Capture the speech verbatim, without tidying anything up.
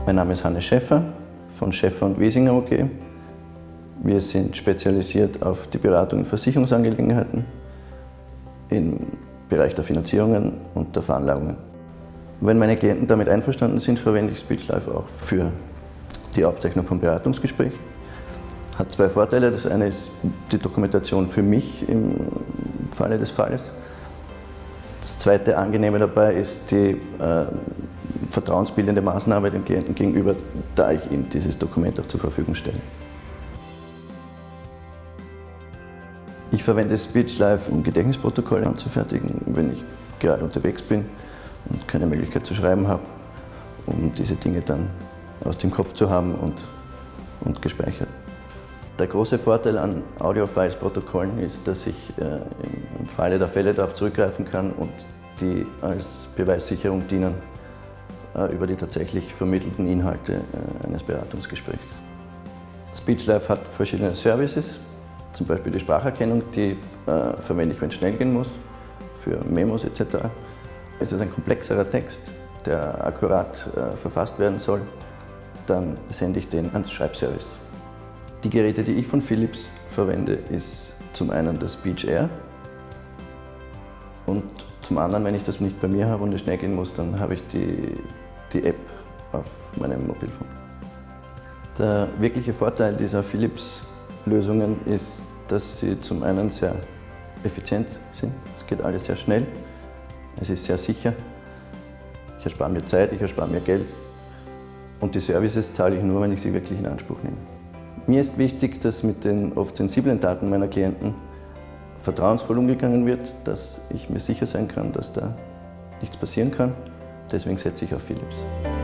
Mein Name ist Hannes Schäffer von Schäffer und Wiesinger A G. Wir sind spezialisiert auf die Beratung in Versicherungsangelegenheiten im Bereich der Finanzierungen und der Veranlagungen. Wenn meine Klienten damit einverstanden sind, verwende ich SpeechLive auch für die Aufzeichnung von Beratungsgesprächen. Hat zwei Vorteile. Das eine ist die Dokumentation für mich im Falle des Falles. Das zweite Angenehme dabei ist die äh, vertrauensbildende Maßnahme dem Klienten gegenüber, da ich ihm dieses Dokument auch zur Verfügung stelle. Ich verwende SpeechLive, um Gedächtnisprotokolle anzufertigen, wenn ich gerade unterwegs bin und keine Möglichkeit zu schreiben habe, um diese Dinge dann aus dem Kopf zu haben und, und gespeichert. Der große Vorteil an Audiofiles-Protokollen ist, dass ich äh, im Falle der Fälle darauf zurückgreifen kann und die als Beweissicherung dienen äh, über die tatsächlich vermittelten Inhalte äh, eines Beratungsgesprächs. SpeechLive hat verschiedene Services, zum Beispiel die Spracherkennung, die äh, verwende ich, wenn es schnell gehen muss, für Memos et cetera. Es ist ein komplexerer Text, der akkurat äh, verfasst werden soll, dann sende ich den ans Schreibservice. Die Geräte, die ich von Philips verwende, ist zum einen das SpeechAir und zum anderen, wenn ich das nicht bei mir habe und es schnell gehen muss, dann habe ich die, die App auf meinem Mobilfon. Der wirkliche Vorteil dieser Philips-Lösungen ist, dass sie zum einen sehr effizient sind. Es geht alles sehr schnell, es ist sehr sicher. Ich erspare mir Zeit, ich erspare mir Geld und die Services zahle ich nur, wenn ich sie wirklich in Anspruch nehme. Mir ist wichtig, dass mit den oft sensiblen Daten meiner Klienten vertrauensvoll umgegangen wird, dass ich mir sicher sein kann, dass da nichts passieren kann. Deswegen setze ich auf Philips.